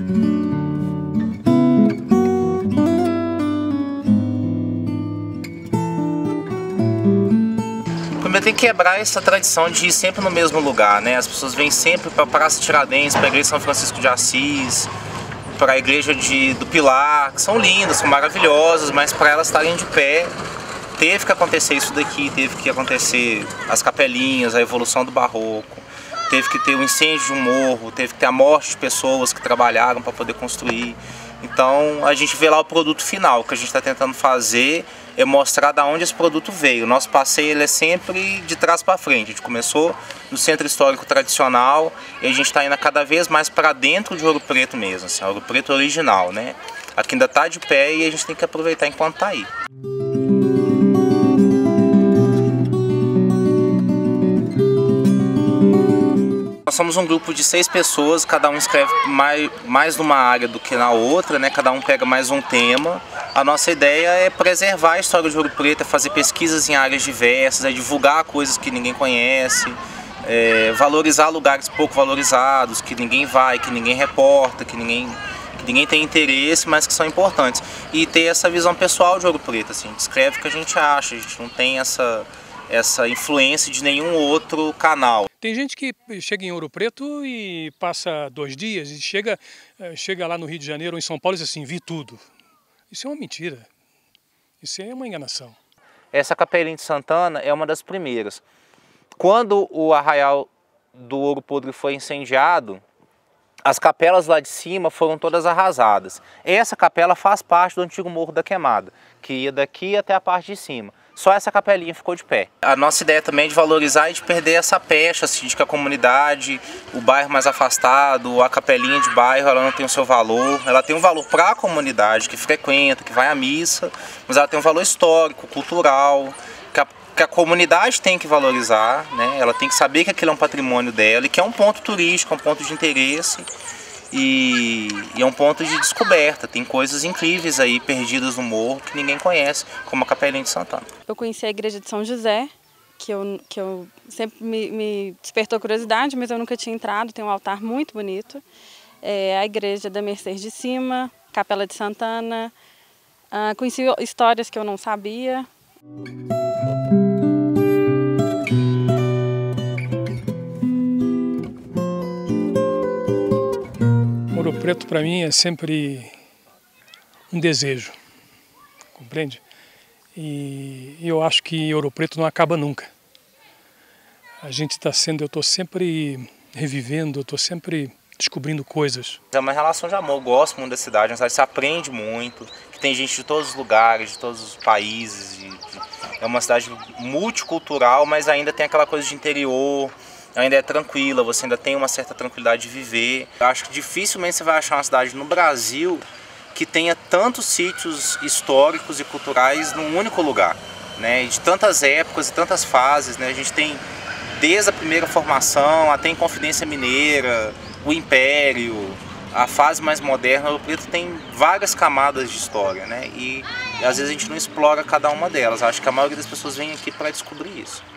Primeiro tem que quebrar essa tradição de ir sempre no mesmo lugar, né? As pessoas vêm sempre para a Praça Tiradentes, para a igreja de São Francisco de Assis, para a igreja do Pilar, que são lindas, são maravilhosas, mas para elas estarem de pé, teve que acontecer isso daqui, teve que acontecer as capelinhas, a evolução do barroco, teve que ter o incêndio de um morro, teve que ter a morte de pessoas que trabalharam para poder construir. Então a gente vê lá o produto final. O que a gente está tentando fazer é mostrar da onde esse produto veio. O nosso passeio ele é sempre de trás para frente. A gente começou no centro histórico tradicional e a gente está indo cada vez mais para dentro de Ouro Preto mesmo, assim, Ouro Preto original, né? Aqui ainda está de pé e a gente tem que aproveitar enquanto está aí. Nós somos um grupo de 6 pessoas, cada um escreve mais numa área do que na outra, né? Cada um pega mais um tema. A nossa ideia é preservar a história de Ouro Preto, é fazer pesquisas em áreas diversas, é divulgar coisas que ninguém conhece, valorizar lugares pouco valorizados, que ninguém vai, que ninguém reporta, que ninguém tem interesse, mas que são importantes. E ter essa visão pessoal de Ouro Preto, assim, a gente escreve o que a gente acha, a gente não tem essa influência de nenhum outro canal. Tem gente que chega em Ouro Preto e passa 2 dias e chega lá no Rio de Janeiro ou em São Paulo e diz assim, vi tudo. Isso é uma mentira, isso é uma enganação. Essa Capelinha de Santana é uma das primeiras. Quando o arraial do Ouro Podre foi incendiado, as capelas lá de cima foram todas arrasadas. Essa capela faz parte do antigo Morro da Queimada, que ia daqui até a parte de cima. Só essa capelinha ficou de pé. A nossa ideia também é de valorizar e de perder essa pecha, assim, de que a comunidade, o bairro mais afastado, a capelinha de bairro, ela não tem o seu valor. Ela tem um valor para a comunidade que frequenta, que vai à missa, mas ela tem um valor histórico, cultural, que a comunidade tem que valorizar, né? Ela tem que saber que aquilo é um patrimônio dela e que é um ponto turístico, um ponto de interesse. E é um ponto de descoberta, tem coisas incríveis aí perdidas no morro que ninguém conhece, como a Capelinha de Santana. Eu conheci a igreja de São José, que eu sempre me despertou curiosidade, mas eu nunca tinha entrado, tem um altar muito bonito. A igreja da Mercês de Cima, Capela de Santana, conheci histórias que eu não sabia. Ouro Preto para mim é sempre um desejo, compreende? E eu acho que Ouro Preto não acaba nunca. Eu estou sempre revivendo, eu estou sempre descobrindo coisas. É uma relação de amor, eu gosto muito da cidade, uma cidade que se aprende muito, que tem gente de todos os lugares, de todos os países. É uma cidade multicultural, mas ainda tem aquela coisa de interior. Ainda é tranquila, você ainda tem uma certa tranquilidade de viver. Eu acho que dificilmente você vai achar uma cidade no Brasil que tenha tantos sítios históricos e culturais num único lugar, né? De tantas épocas e tantas fases, né? A gente tem desde a primeira formação até a Inconfidência Mineira, o Império, a fase mais moderna. O Ouro Preto tem várias camadas de história, né? E às vezes a gente não explora cada uma delas. Acho que a maioria das pessoas vem aqui para descobrir isso.